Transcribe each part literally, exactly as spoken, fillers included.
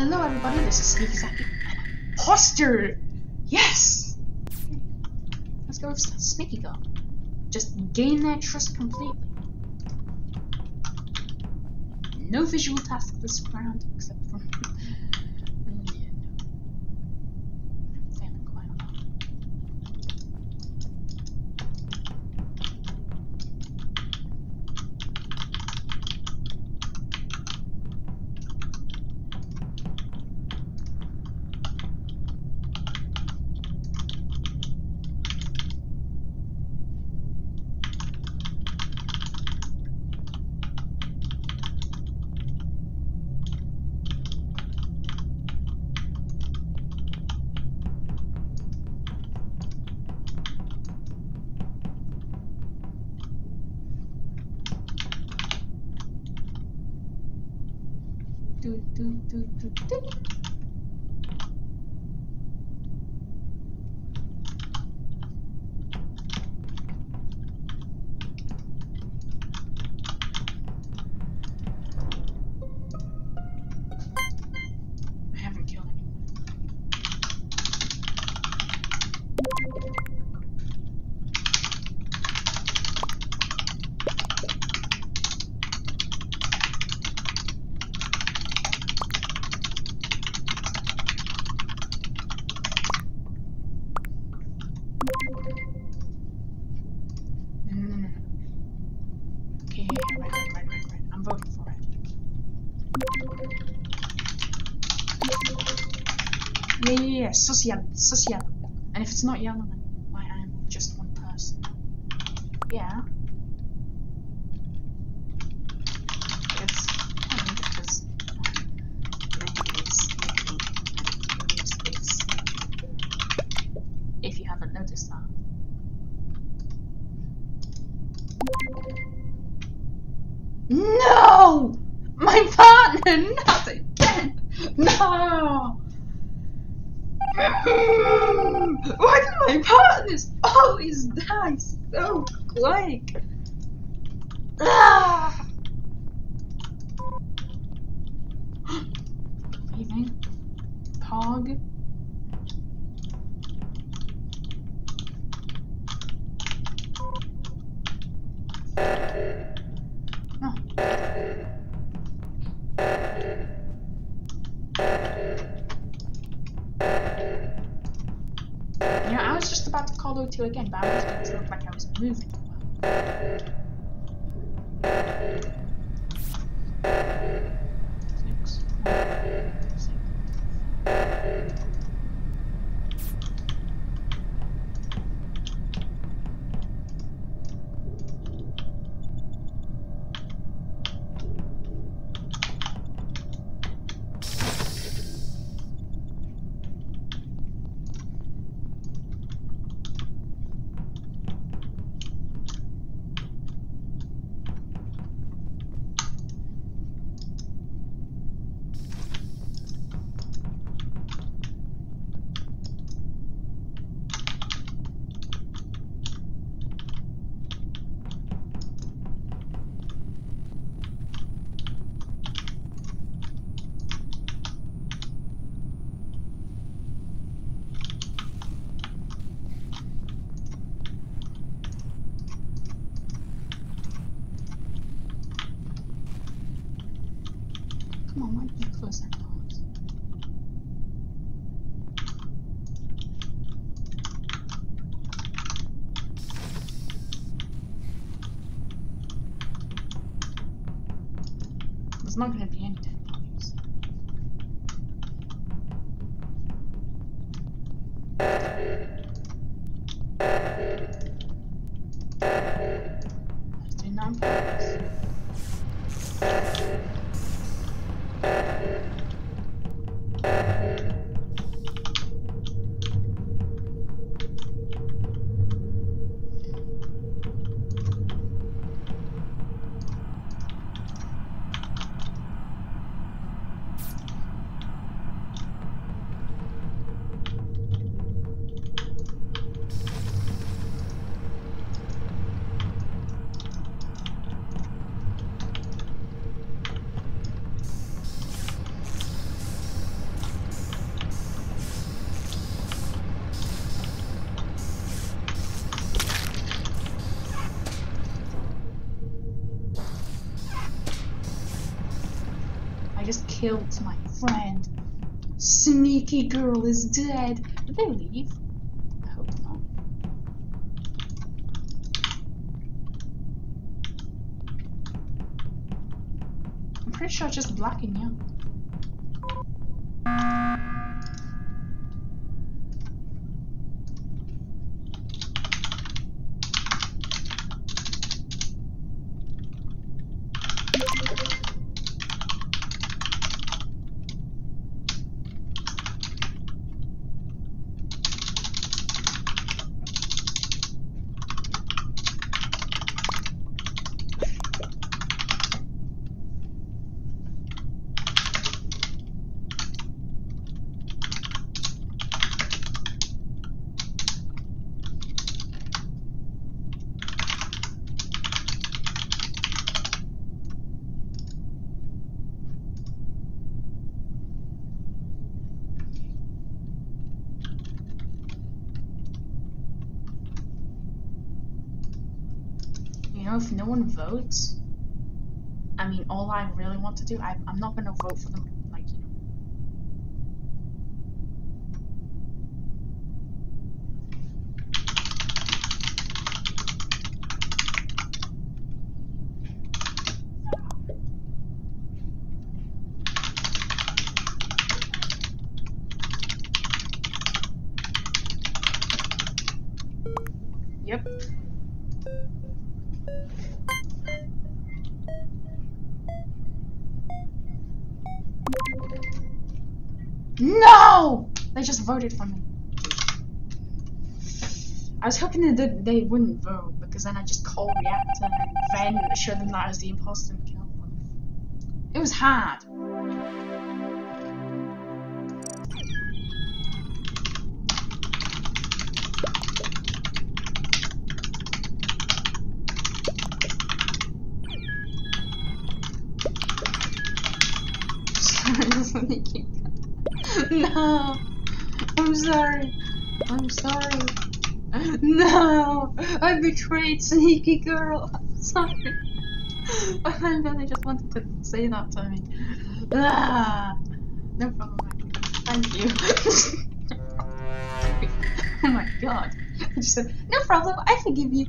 Hello everybody, this is Sneakygirl. Imposter! Yes! Let's go with Sneakygirl. Just gain their trust completely. No visual task this round, except for... yeah, no. I'm failing quite a lot. Do, do, do, do, do. I haven't killed anyone. No, no, no, no. Okay, yeah, right, right, right, right, right. I'm voting for it. Yeah, yeah, yeah. Sus yellow, sus yellow. And if it's not yellow, then why I am just one person. Yeah. It's funny because my name is Sneaky and it means it's sneaky. If you haven't noticed that. No! My partner! Not again! No! Why do my partners always die so quick? Ah! Leaving. Pog. Oh. You know, I was just about to call O two again, but I wanted it to look like I was moving well. Six, four, six. Come on, why did you close that door? There's not going to be any dead bodies. I was doing that on purpose. just killed my friend. Sneaky girl is dead. Did they leave? I hope not. I'm pretty sure it's just black and yellow. You know, if no one votes, I mean, all I really want to do, I, I'm not gonna vote for them, like, you know. Yep. No! They just voted for me. I was hoping that they wouldn't vote, because then I just call reactor and then show them that I was the imposter and kill them. It was hard. No, I'm sorry. I'm sorry. No, I betrayed Sneaky Girl. I'm sorry. I really just wanted to say that to me. Ah, no problem. Thank you. Oh my god. I just said, no problem, I forgive you.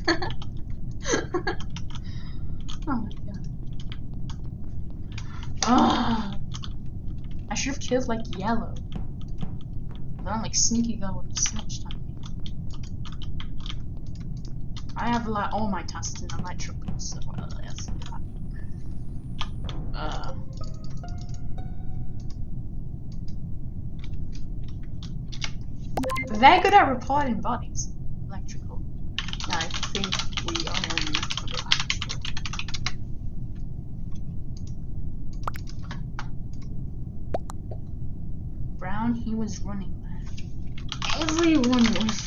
Oh my god. Ah. I should have killed like yellow. Then like Sneaky Girl would have snitched on me. I have like all my tasks in electrical, so uh, yes. Uh. They're good at reporting bodies. Electrical. I think we are in electrical. Brown, he was running there. Everyone was.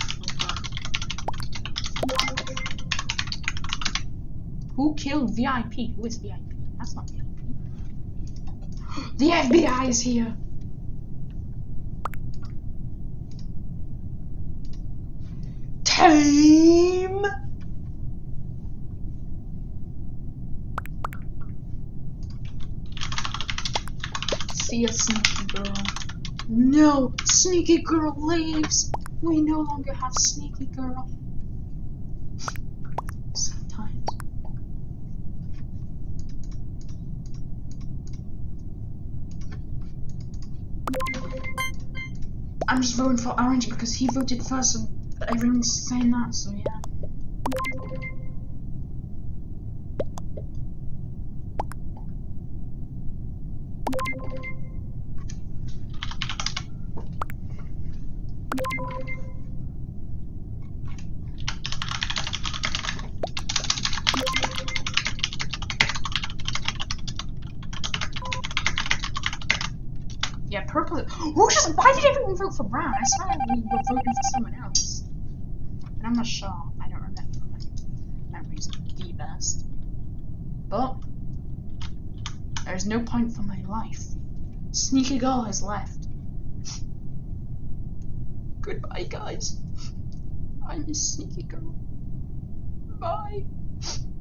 Who killed V I P? Who is V I P? That's not V I P. The F B I is here. Team. See ya, Sneaky Girl. No, Sneaky Girl leaves. We no longer have Sneaky Girl. Sometimes. I'm just voting for Orange because he voted first and everyone's saying that, so yeah. Yeah, purple. Who just? Why did everyone vote for brown? I swear we were voting for someone else. But I'm not sure. I don't remember. My memory's the best. But there's no point for my life. Sneaky Girl has left. Goodbye, guys. I miss Sneaky Girl. Bye.